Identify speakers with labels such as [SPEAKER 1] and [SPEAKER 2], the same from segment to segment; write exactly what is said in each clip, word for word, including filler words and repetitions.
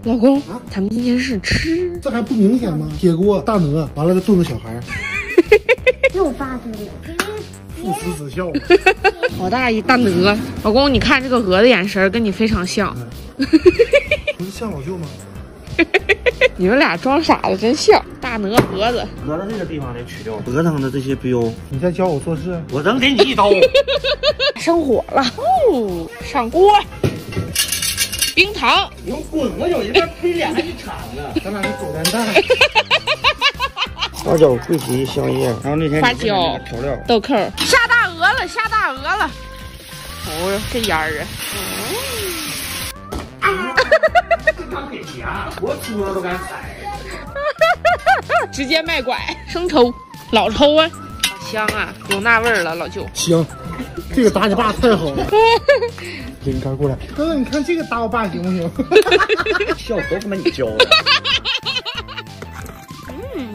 [SPEAKER 1] 老公，啊、咱们今天是吃，
[SPEAKER 2] 这还不明显吗？铁锅大鹅，完了再炖个小孩，
[SPEAKER 3] 又发出了，
[SPEAKER 2] 父慈子孝。
[SPEAKER 1] 好大一大鹅，老公，你看这个鹅的眼神跟你非常像，
[SPEAKER 2] 不是像老舅吗？
[SPEAKER 1] 你们俩装傻的真像，大鹅盒子。
[SPEAKER 4] 鹅的这个地方得取掉鹅汤的这些标。
[SPEAKER 2] 你在教我做事？
[SPEAKER 4] 我能给你一刀。
[SPEAKER 1] 生火了哦，上锅。冰糖，
[SPEAKER 4] 你给我滚过去！我这边配俩还一铲子，
[SPEAKER 2] 咱俩是狗蛋蛋。
[SPEAKER 4] 花椒、桂皮、香叶，然后那天
[SPEAKER 1] 花椒、
[SPEAKER 4] 调料、
[SPEAKER 1] 豆蔻，下大鹅了，下大鹅了。哦哟，这烟儿啊！
[SPEAKER 4] 这刚给夹，我桌都敢踩。
[SPEAKER 1] 直接卖拐，生抽，老抽啊，香啊，有那味儿了，老舅。
[SPEAKER 2] 行，这个打你爸太好了。给你看过来，哥哥，你看这个打我爸行不行？
[SPEAKER 4] 笑都他妈你教的。
[SPEAKER 1] 嗯，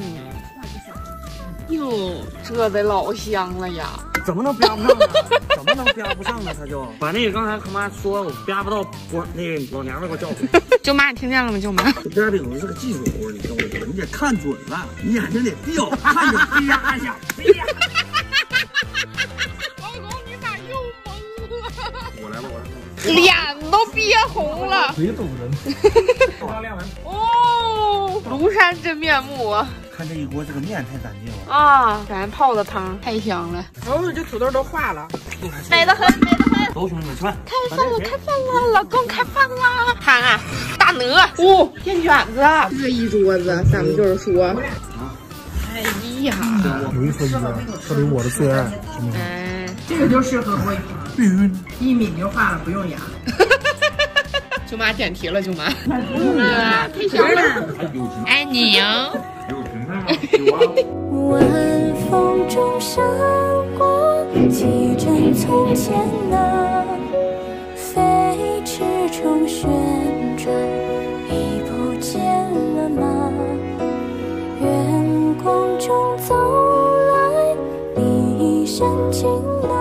[SPEAKER 1] 哟，这得老香了呀！
[SPEAKER 4] 怎么能啪不上呢？怎么能啪不上呢？他就把那个刚才他妈说我啪不到光，那个老娘们给我叫回来。
[SPEAKER 1] 舅妈，你听见了吗？舅妈，
[SPEAKER 4] 这边饼是个技术活，你听我说，你得看准了，你眼睛得掉，看着啪一下，啪。我来吧，我来。
[SPEAKER 1] 脸都憋红了，
[SPEAKER 2] 谁懂人？
[SPEAKER 1] 哦，庐山真面目啊！
[SPEAKER 4] 看这一锅这个面太干净了
[SPEAKER 1] 啊，咱泡的汤太香了。哦，这土豆都化了，美得很，美得很。
[SPEAKER 4] 走，兄弟们吃饭，
[SPEAKER 1] 开饭了，开饭了，老公开饭了。看看大鹅，哦，片卷子，这一桌子，咱们就是说，哎呀，
[SPEAKER 2] 有一说一啊，这里我的最爱，什么？
[SPEAKER 1] 哎，
[SPEAKER 5] 这个就适合锅一
[SPEAKER 2] 必须
[SPEAKER 5] 一抿就化了，不用牙。
[SPEAKER 1] 舅妈点题了，舅妈。啊，太香了，爱你哟。
[SPEAKER 6] 晚风中闪过几帧从前啊，飞驰中旋转，已不见了吗？月光中走来，你一身晴朗。